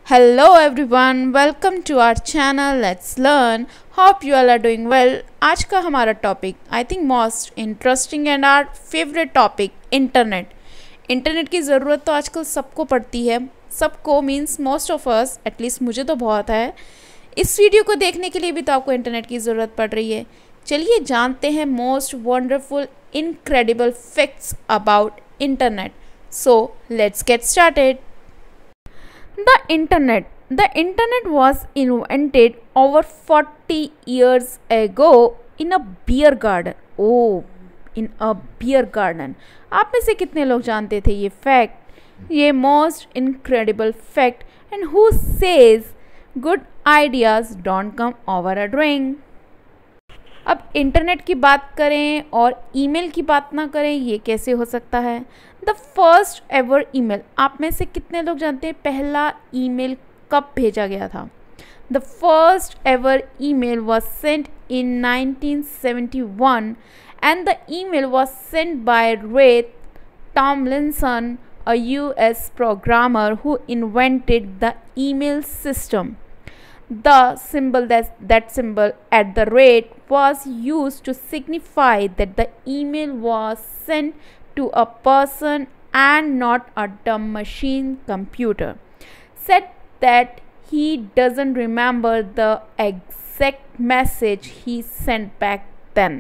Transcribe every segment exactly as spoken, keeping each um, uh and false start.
Hello everyone, welcome to our channel. Let's learn. Hope you all are doing well. आज का हमारा topic I think most interesting and our favourite topic internet. Internet की ज़रूरत तो आजकल सबको पड़ती है. सबको means most of us, at least मुझे तो बहुत है. इस वीडियो को देखने के लिए भी तो आपको इंटरनेट की ज़रूरत पड़ रही है. चलिए जानते हैं most wonderful incredible facts about internet. So let's get started. The internet. The internet was invented over forty years ago in a beer garden. Oh, in a beer garden. आप में से कितने लोग जानते थे ये फैक्ट, ये most incredible fact. And who says good ideas don't come over a drink. अब इंटरनेट की बात करें और ईमेल की बात ना करें, ये कैसे हो सकता है. द फर्स्ट एवर ईमेल, आप में से कितने लोग जानते हैं पहला ईमेल कब भेजा गया था. The first ever email was sent in nineteen seventy one and the email was sent by Ray Tomlinson, a U S programmer who invented the email system. The symbol that, that symbol at the rate was used to signify that the email was sent to a person and not a dumb machine computer. Said that he doesn't remember the exact message he sent back then.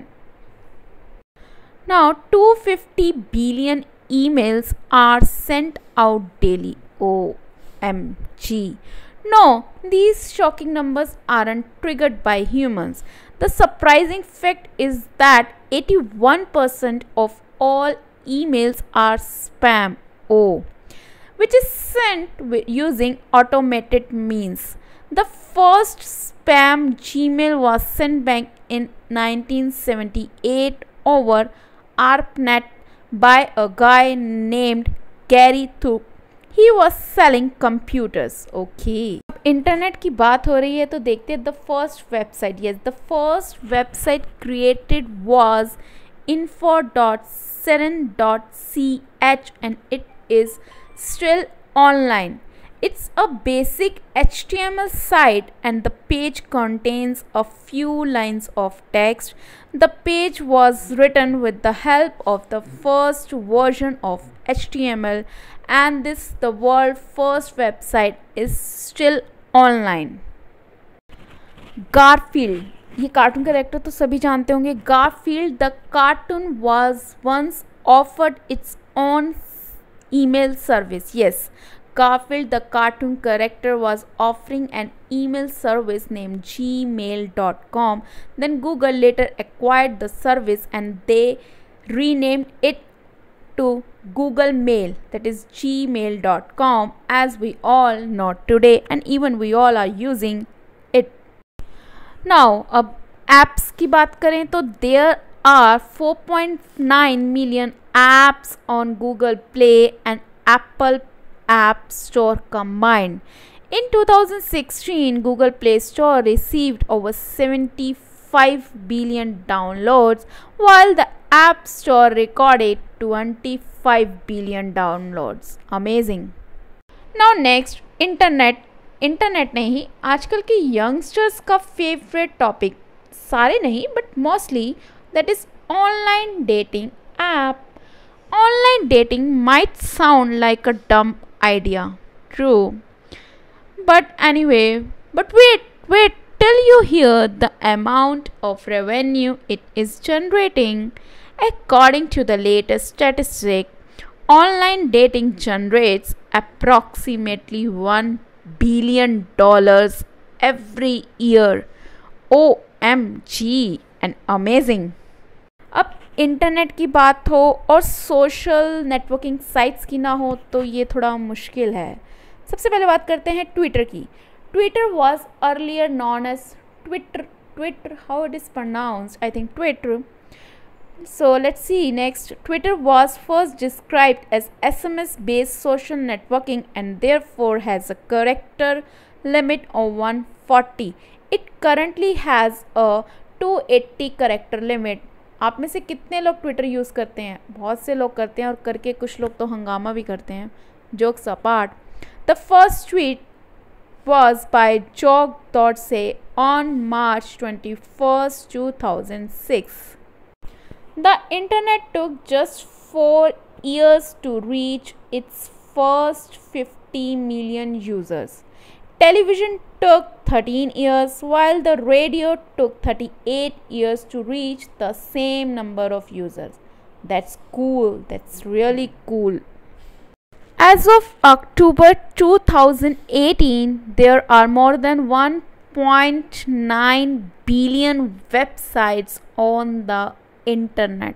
Now two hundred fifty billion emails are sent out daily. O M G. No, these shocking numbers aren't triggered by humans. The surprising fact is that eighty-one percent of all emails are spam. Oh, which is sent using automated means. The first spam Gmail was sent back in nineteen seventy-eight over ARPANET by a guy named Gary Thorpe. He was selling computers. Okay. अब internet की बात हो रही है तो देखते हैं the first website. Yes, the first website created was info dot cern dot c h and it is still online. It's a basic H T M L site and the page contains a few lines of text. The page was written with the help of the first version of H T M L and this the world first website is still online. Garfield, ये cartoon character तो सभी जानते होंगे. Garfield the cartoon was once offered its own email service. Yes, Garfield the cartoon character was offering an email service named gmail dot com. Then Google later acquired the service and they renamed it to Google Mail, that is gmail dot com, as we all know today and even we all are using it. Now, अब apps की बात करें तो there are four point nine million apps on Google Play and Apple App Store combined. In two thousand sixteen, Google Play Store received over seventy-five billion downloads, while the App Store recorded twenty-five billion downloads. Amazing. Now next, internet. Internet नहीं, आजकल के youngsters का favourite topic, सारे नहीं but mostly, that is online dating app. Online dating might sound like a dumb idea, true, but anyway, but wait wait till you hear the amount of revenue it is generating. According to the latest statistic, online dating generates approximately one billion dollars every year. O M G and amazing. अब internet की बात हो और social networking sites की ना हो तो ये थोड़ा मुश्किल है. सबसे पहले बात करते हैं ट्विटर की. Twitter was earlier known as Twitter. Twitter, how it is pronounced? I think Twitter. So let's see next. Twitter was first described as S M S-based social networking and therefore has a character limit of one hundred forty. It currently has a two hundred eighty character limit. आप में से कितने लोग Twitter use करते हैं? बहुत से लोग करते हैं और करके कुछ लोग तो हंगामा भी करते हैं. Jokes apart, the first tweet was by Jog Dorsey on March twenty-first, two thousand six. The internet took just four years to reach its first fifty million users. Television took thirteen years, while the radio took thirty-eight years to reach the same number of users. That's cool. That's really cool. As of October two thousand eighteen, there are more than one point nine billion websites on the internet.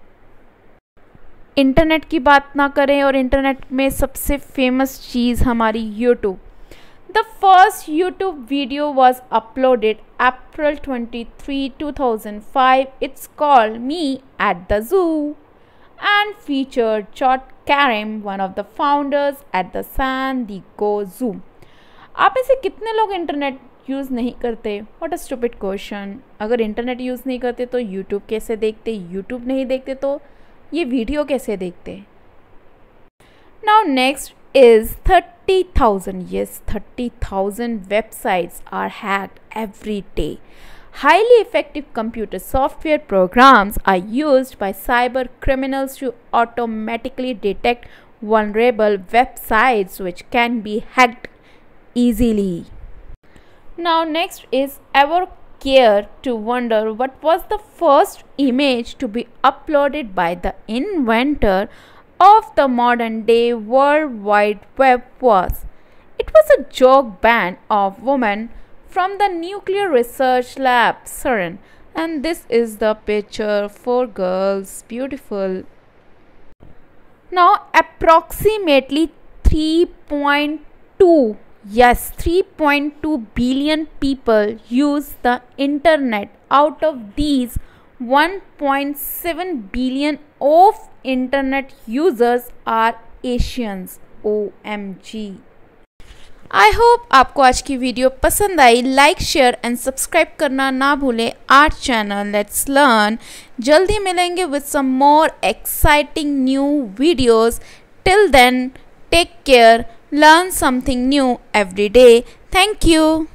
Internet की बात ना करें और internet में सबसे famous चीज़ हमारी YouTube. The first YouTube video was uploaded April twenty-third, two thousand five. It's called me at the zoo and featured Chot Karim, one of the founders at the San Diego Zoo. आप में से कितने लोग internet use नहीं करते? What a stupid question. अगर internet use नहीं करते तो यूट्यूब कैसे देखते? यूट्यूब नहीं देखते तो ये वीडियो कैसे देखते? Now next is thirty thousand. Yes, thirty thousand websites are hacked every day. Highly effective computer software programs are used by cyber criminals to automatically detect vulnerable websites which can be hacked easily. Now next is ever care to wonder what was the first image to be uploaded by the inventor of the modern day World Wide Web was? It was a joke band of women from the Nuclear Research Lab, CERN, and this is the picture. Four girls, beautiful. Now approximately three point two, yes, three point two billion people use the internet. Out of these, one point seven billion of internet users are Asians. O M G. I hope आपको आज की video पसंद आई. Like, share and subscribe करना ना भूलें our channel let's learn. जल्दी मिलेंगे with some more exciting new videos. Till then take care, learn something new every day. Thank you.